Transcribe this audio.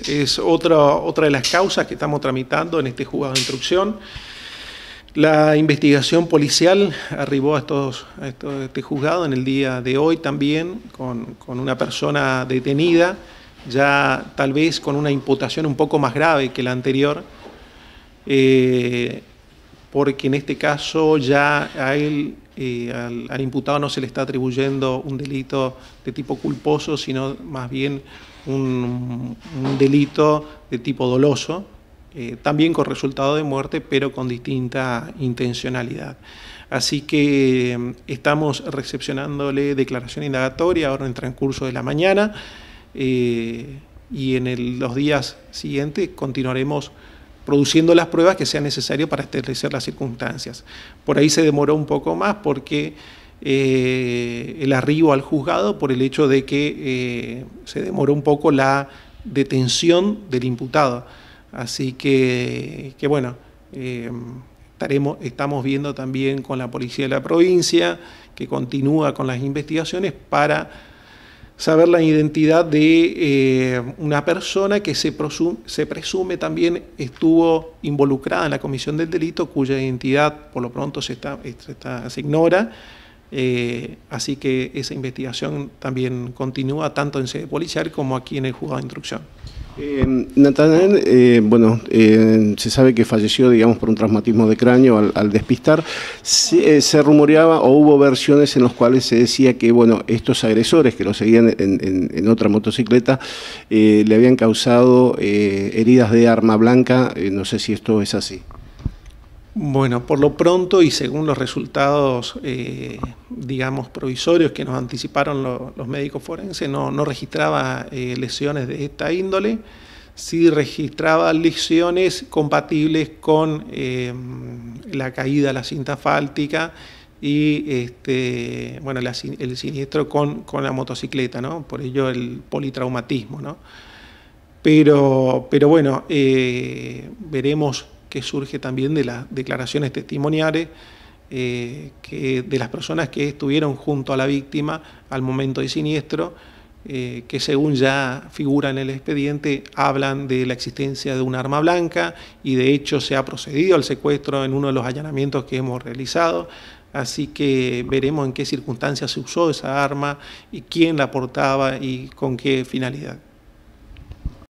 es otra de las causas que estamos tramitando en este juzgado de instrucción. La investigación policial arribó a este juzgado en el día de hoy también con una persona detenida, ya tal vez con una imputación un poco más grave que la anterior, porque en este caso ya a él, al imputado no se le está atribuyendo un delito de tipo culposo, sino más bien un delito de tipo doloso, también con resultado de muerte, pero con distinta intencionalidad. Así que estamos recepcionándole declaración indagatoria ahora en el transcurso de la mañana, y en los días siguientes continuaremos produciendo las pruebas que sean necesarias para establecer las circunstancias. Por ahí se demoró un poco más porque el arribo al juzgado, por el hecho de que se demoró un poco la detención del imputado. Así que bueno, estamos viendo también con la policía de la provincia, que continúa con las investigaciones para saber la identidad de una persona que se presume también estuvo involucrada en la comisión del delito, cuya identidad por lo pronto se ignora. Así que esa investigación también continúa tanto en sede policial como aquí en el juzgado de instrucción. Natanael, se sabe que falleció, digamos, por un traumatismo de cráneo al despistar. Se rumoreaba o hubo versiones en las cuales se decía que, bueno, estos agresores que lo seguían en otra motocicleta le habían causado heridas de arma blanca. No sé si esto es así. Bueno, por lo pronto y según los resultados, digamos, provisorios que nos anticiparon los médicos forenses, no registraba lesiones de esta índole, sí registraba lesiones compatibles con la caída de la cinta asfáltica y bueno, el siniestro con la motocicleta, ¿no? Por ello el politraumatismo, ¿no? Pero bueno, veremos que surge también de las declaraciones testimoniales de las personas que estuvieron junto a la víctima al momento del siniestro, que según ya figura en el expediente, hablan de la existencia de un arma blanca y de hecho se ha procedido al secuestro en uno de los allanamientos que hemos realizado. Así que veremos en qué circunstancias se usó esa arma y quién la portaba y con qué finalidad.